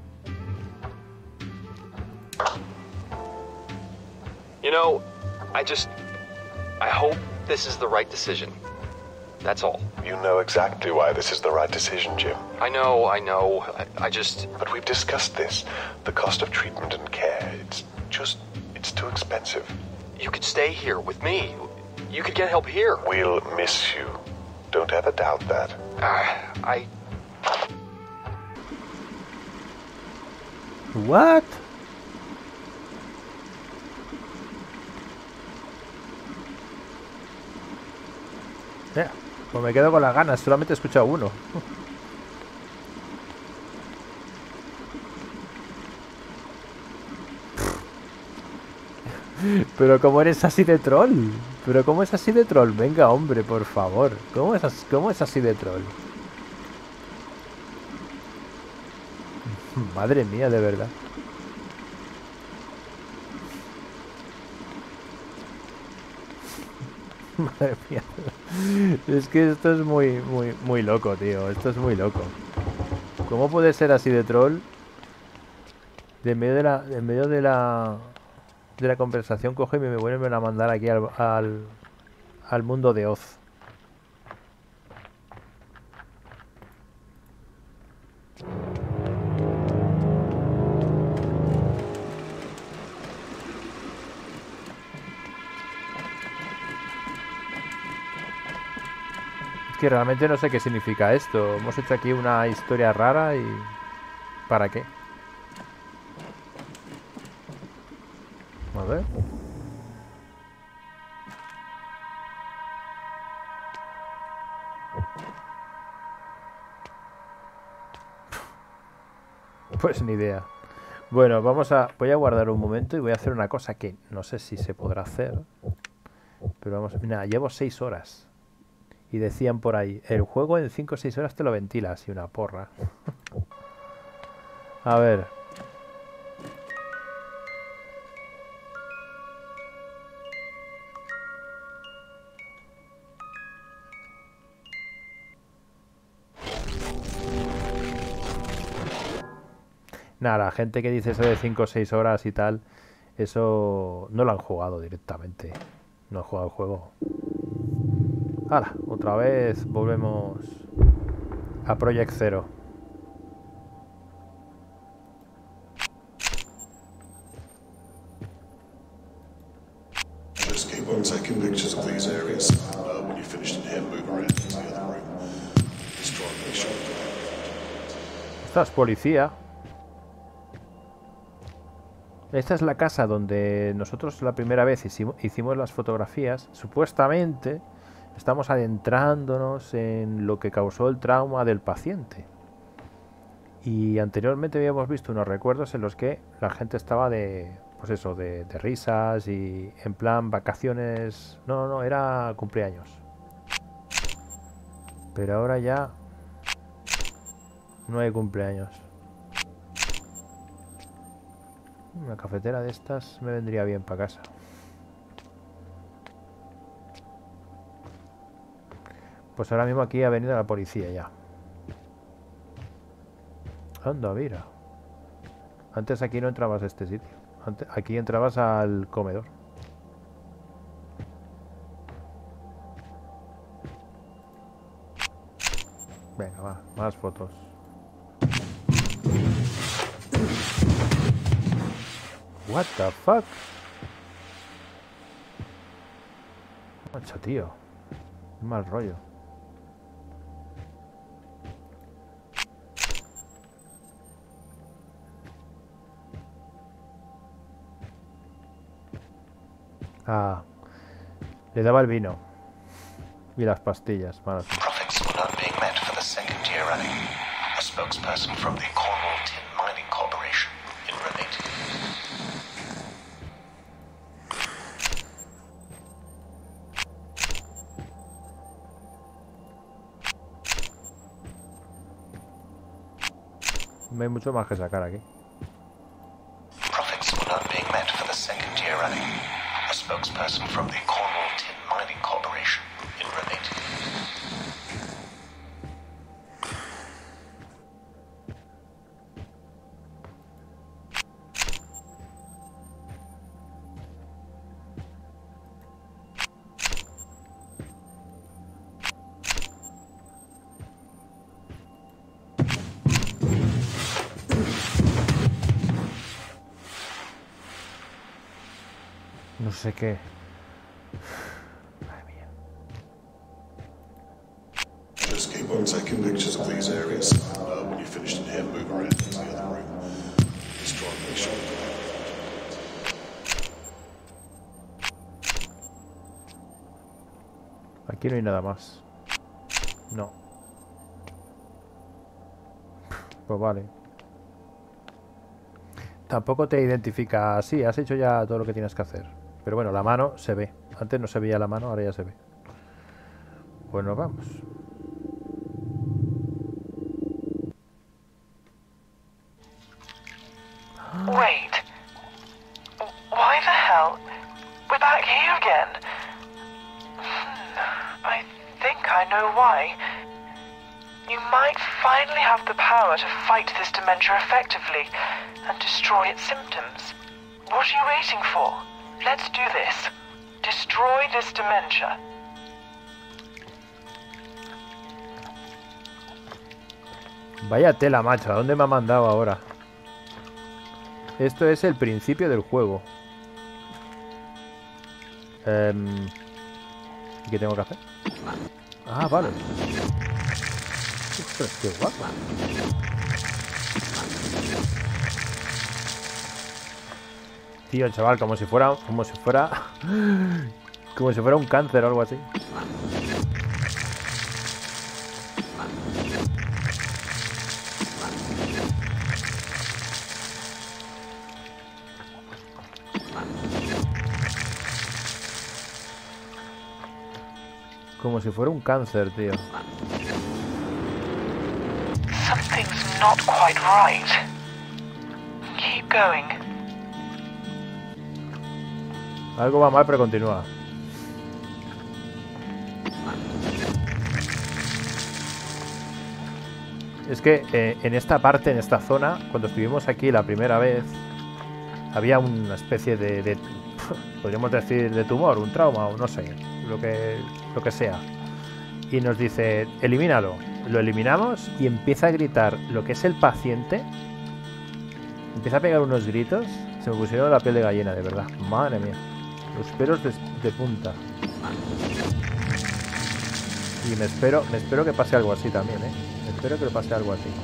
You know, I just... I hope this is the right decision. That's all. You know exactly why this is the right decision, Jim. I know, I know. I, I just... But we've discussed this. The cost of treatment and care. It's just... It's too expensive. You could stay here with me. You could get help here. We'll miss you. Don't ever doubt that. Uh, I... What? Yeah, pues me quedo con las ganas, solamente he escuchado uno. Pero cómo eres así de troll. Pero cómo es así de troll. Venga, hombre, por favor. ¿Cómo es así, cómo es así de troll? Madre mía, de verdad. Madre mía. Es que esto es muy, muy, muy loco, tío. Esto es muy loco. ¿Cómo puede ser así de troll? De en medio de la, en medio de la, de la conversación coge y me vuelven a mandar aquí al, al, al mundo de Oz. Que realmente no sé qué significa esto. Hemos hecho aquí una historia rara y... ¿para qué? A ver. Pues ni idea. Bueno, vamos a... Voy a guardar un momento y voy a hacer una cosa que no sé si se podrá hacer. Pero vamos... Mira, llevo seis horas. Y decían por ahí, el juego en cinco o seis horas te lo ventilas. Y una porra. A ver. Nada, la gente que dice eso de cinco o seis horas y tal, eso no lo han jugado directamente. No han jugado el juego. ¡Hala! Otra vez volvemos a Project Zero. Just keep on taking pictures of these areas. Uh, when you're finished in here, move around to the other room. Just try and make sure. Esta es policía. Esta es la casa donde nosotros la primera vez hicimos, hicimos las fotografías. Supuestamente estamos adentrándonos en lo que causó el trauma del paciente. Y anteriormente habíamos visto unos recuerdos en los que la gente estaba de, pues eso, de, de risas y en plan vacaciones. No, no, era cumpleaños. Pero ahora ya no hay cumpleaños. Una cafetera de estas me vendría bien para casa. Pues ahora mismo aquí ha venido la policía ya. Anda, mira. Antes aquí no entrabas a este sitio. Antes, aquí entrabas al comedor. Venga, va, más fotos. What the fuck? Macho, tío. Un mal rollo. Ah, le daba el vino y las pastillas. Vale. Profits were not being met for the second year running. A spokesperson from the Cornwall Tin Mining Corporation in related. No hay mucho más que sacar aquí. Profits were not being met for the second year running. A spokesperson from the Cornwall Tin Mining Corporation in Renate. No sé qué. Madre mía. Just keep on taking pictures of these areas. Uh, when you're finished in here, move around to the other room. Just try and make sure. Aquí no hay nada más. No. Pues vale. Tampoco te identifica así, has hecho ya todo lo que tienes que hacer. Pero bueno, la mano se ve. Antes no se veía la mano, ahora ya se ve. Pues nos vamos. Wait. Why the hell? We're back here again. Hmm. I think I know why. You might finally have the power to fight this dementia effectively and destroy its symptoms. What are you waiting for? Let's do this. Destroy this dementia. Vaya tela, macho. ¿A dónde me ha mandado ahora? Esto es el principio del juego. Um, ¿Y qué tengo que hacer? Ah, vale. Ostras, qué guapa. Tío, chaval, como si fuera... Como si fuera... Como si fuera un cáncer o algo así. Como si fuera un cáncer, tío. Something's not quite right. Keep going. Algo va mal, pero continúa. Es que eh, en esta parte, en esta zona, cuando estuvimos aquí la primera vez, había una especie de, de podríamos decir, de tumor, un trauma, o no sé, lo que, lo que sea. Y nos dice, elimínalo. Lo eliminamos y empieza a gritar lo que es el paciente. Empieza a pegar unos gritos. Se me pusieron la piel de gallina, de verdad. Madre mía. Los pelos de, de punta. Y me espero, me espero que pase algo así también, ¿eh? Me espero que le pase algo así.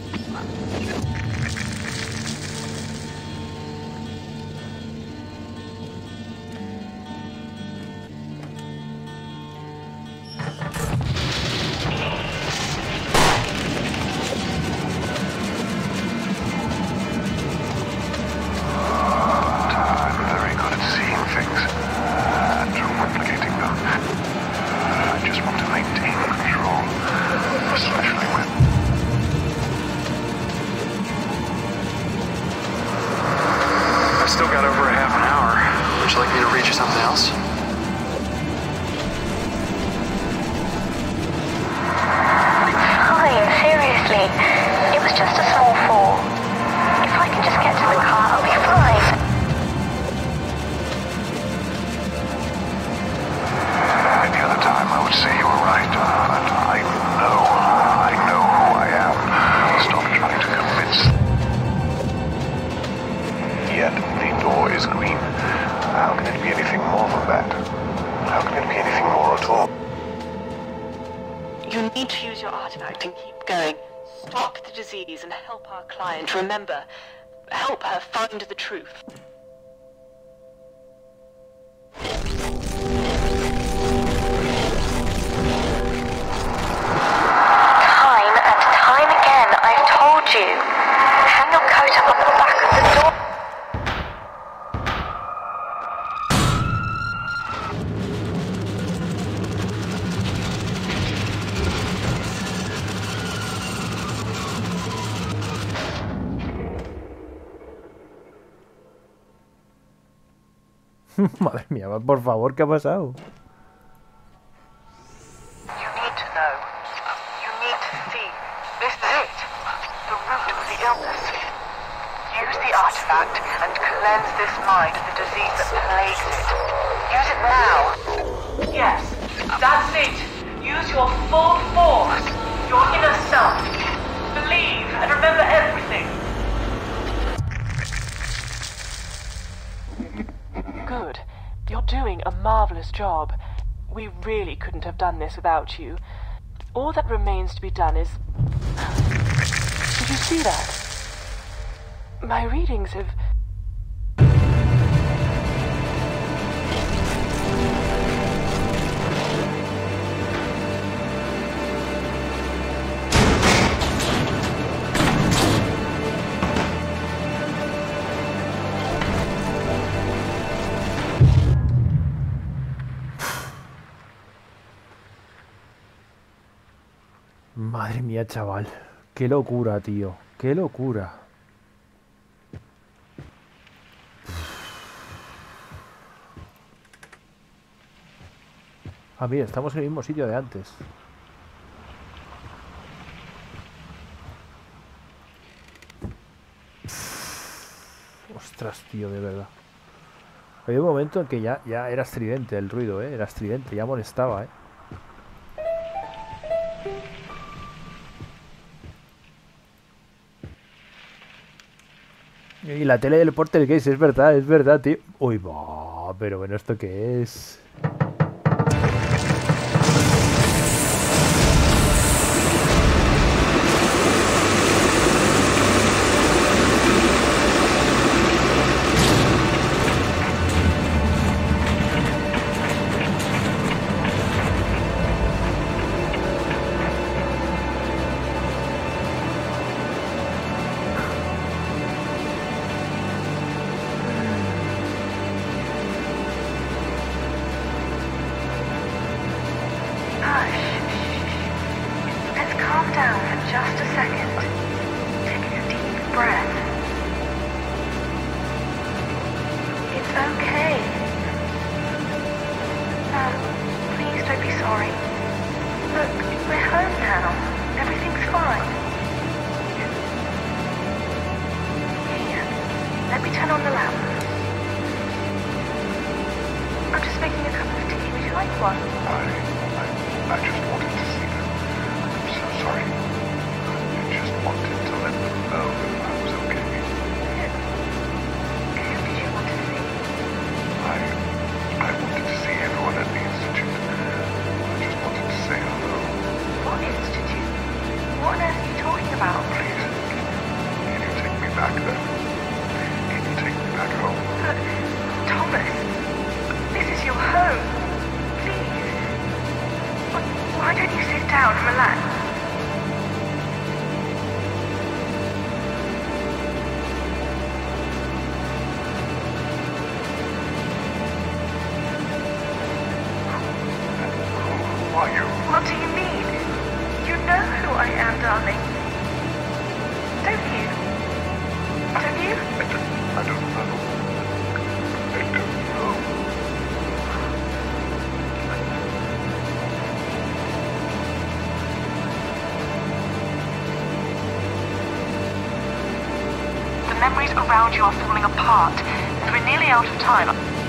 Remember, help her find the truth. Time and time again, I've told you. Hang your coat up on the back of the door. Madre mía, por favor, ¿qué ha pasado? You need to know. You need to see. This is it. The root of the illness. Use the artifact and cleanse this mind of the disease that plagues it. Use it now. Yes, that's it. Use your full force. Your inner self. Believe and remember everything. Good. You're doing a marvelous job. We really couldn't have done this without you. All that remains to be done is... Did you see that? My readings have... Madre mía, chaval. Qué locura, tío. Qué locura. Ah, mira, estamos en el mismo sitio de antes. Ostras, tío, de verdad. Había un momento en que ya, ya era estridente el ruido, ¿eh? Era estridente, ya molestaba, ¿eh? Y la tele del Poltergeist, es verdad, es verdad, tío. Uy, va, pero bueno, ¿esto qué es? Memories around you are falling apart, and we're nearly out of time.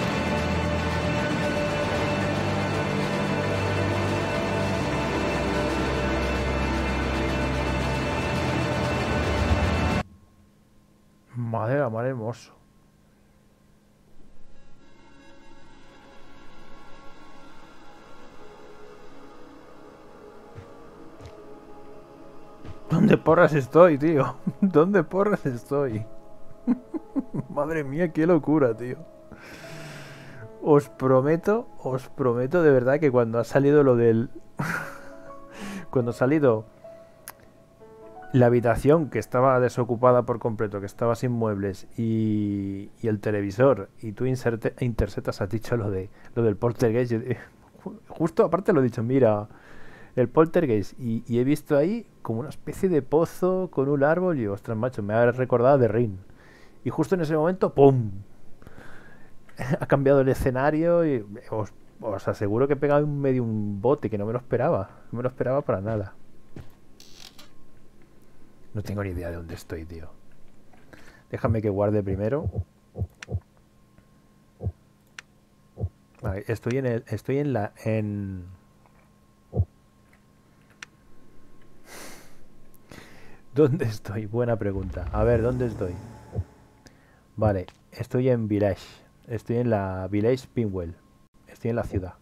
Madre la madre hermoso. ¿Dónde porras estoy, tío? ¿Dónde porras estoy? Madre mía, qué locura, tío. Os prometo, os prometo de verdad que cuando ha salido lo del... cuando ha salido la habitación que estaba desocupada por completo, que estaba sin muebles, y, y el televisor, y tú inserte, interceptas, has dicho lo de lo del Poltergeist. Justo aparte lo he dicho, mira, el Poltergeist, y, y he visto ahí como una especie de pozo con un árbol, y ostras, macho, me ha recordado de Ring. Y justo en ese momento, ¡pum! ha cambiado el escenario y os, os aseguro que he pegado en medio un bote que no me lo esperaba. No me lo esperaba para nada. No tengo ni idea de dónde estoy, tío. Déjame que guarde primero. Vale, estoy en el, estoy en la, en... ¿Dónde estoy? Buena pregunta. A ver, ¿dónde estoy? Vale, estoy en Village. Estoy en la Village Pinwell. Estoy en la ciudad.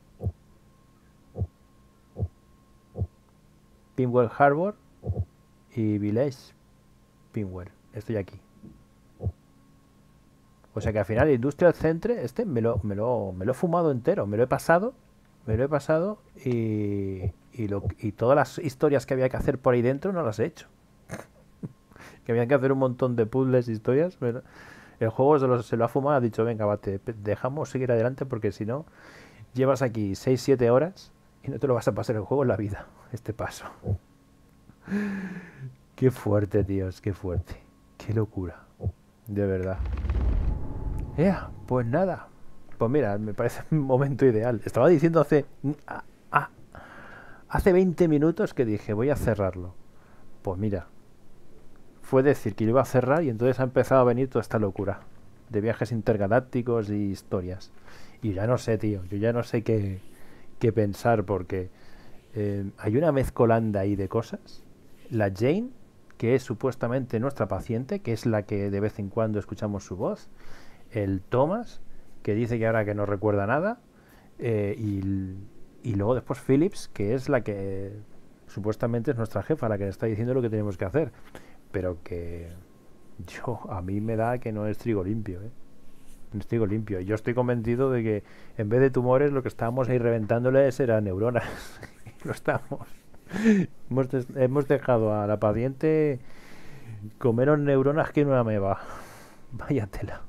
Pinwell Harbor y Village Pinwell. Estoy aquí. O sea que al final el Industrial Centre, este me lo, me lo, me lo he fumado entero, me lo he pasado, me lo he pasado y, y, lo, y todas las historias que había que hacer por ahí dentro no las he hecho. Que habían que hacer un montón de puzzles, historias, pero el juego se lo, se lo ha fumado, ha dicho, venga, va, te dejamos seguir adelante porque si no, llevas aquí seis siete horas y no te lo vas a pasar el juego en la vida, este paso. Qué fuerte, tíos, qué fuerte. Qué locura. De verdad. Yeah, pues nada. Pues mira, me parece un momento ideal. Estaba diciendo hace... Ah, ah, hace veinte minutos que dije, voy a cerrarlo. Pues mira. Fue decir que lo iba a cerrar y entonces ha empezado a venir toda esta locura. De viajes intergalácticos y historias. Y ya no sé, tío. Yo ya no sé qué, qué pensar porque... Eh, hay una mezcolanda ahí de cosas. La Jane, que es supuestamente nuestra paciente, que es la que de vez en cuando escuchamos su voz. El Thomas, que dice que ahora que no recuerda nada, eh, y, y luego después Phillips, que es la que supuestamente es nuestra jefa, la que le está diciendo lo que tenemos que hacer, pero que yo a mí me da que no es trigo limpio, ¿eh? No es trigo limpio. Yo estoy convencido de que en vez de tumores lo que estábamos ahí reventándoles eran neuronas. Lo estamos. hemos, hemos dejado a la paciente con menos neuronas que una ameba. Vaya tela.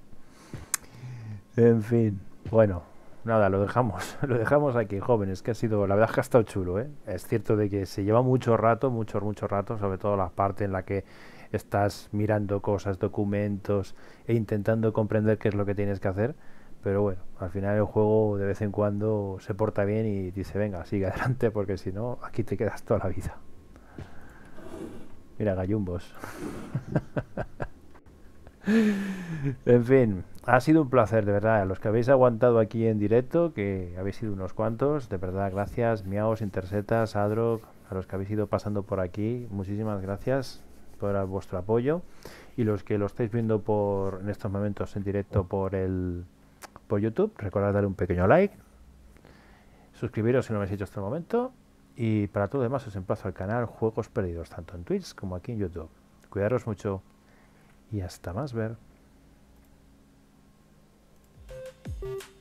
En fin, bueno, nada, lo dejamos, lo dejamos aquí, jóvenes, que ha sido, la verdad es que ha estado chulo, ¿eh? Es cierto de que se lleva mucho rato, mucho, mucho rato, sobre todo la parte en la que estás mirando cosas, documentos e intentando comprender qué es lo que tienes que hacer, pero bueno, al final el juego de vez en cuando se porta bien y dice, venga, sigue adelante, porque si no, aquí te quedas toda la vida. Mira, gallumbos. En fin, ha sido un placer, de verdad. A los que habéis aguantado aquí en directo, que habéis sido unos cuantos, de verdad, gracias. Miaos, Intersetas, Adrock, a los que habéis ido pasando por aquí, muchísimas gracias por vuestro apoyo. Y los que lo estáis viendo por en estos momentos en directo por el por YouTube, recordad darle un pequeño like, suscribiros si no lo habéis hecho hasta el momento. Y para todo lo demás os emplazo al canal Juegos Perdidos, tanto en Twitch como aquí en YouTube. Cuidaros mucho. Y hasta más ver.